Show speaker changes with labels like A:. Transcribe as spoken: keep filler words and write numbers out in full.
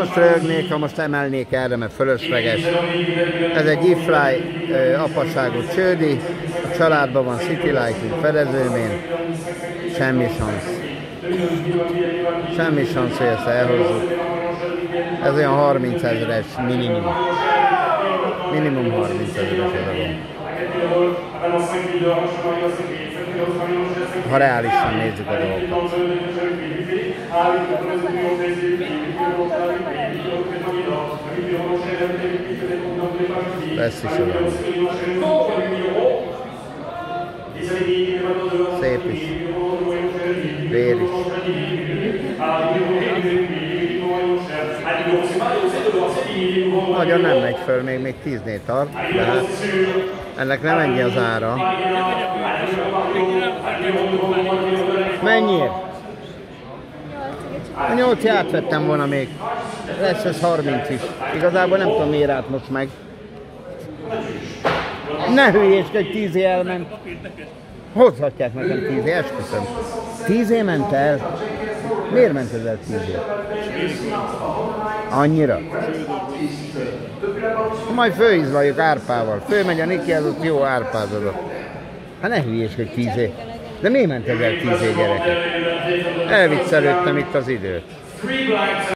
A: Most rögnék, ha most emelnék erre, mert fölösleges. Ez egy ifly apasságú csődi, a családban van City Lighting fedezőmén, semmi szansz. Semmi szansz, hogy ezt elhozzuk. Ez olyan harminc ezeres minimum. Minimum harminc ezeres adagom. Ha reálisan nézzük a dolgokat. Lesz is olyan. Szép is. Vér is. Nagyon nem megy föl, még, még tíznél tart, de hát ennek nem ennyi az ára. Mennyiért? A nyolc átvettem volna még. Lesz ez harminc is. Igazából nem tudom miért át most meg. Ne hülyéskedj, tízé elment. Hozhatják nekem tízé, esküszöm. Tízé ment el? Miért ment ez el tízé? Annyira? Majd főizlaljuk árpával. Főmegy a Niki, az ott jó árpázodott. Hát ne hülyéskedj, tízé. De miért ment ez el tízé, gyerekek? Elviccelődtem itt az időt.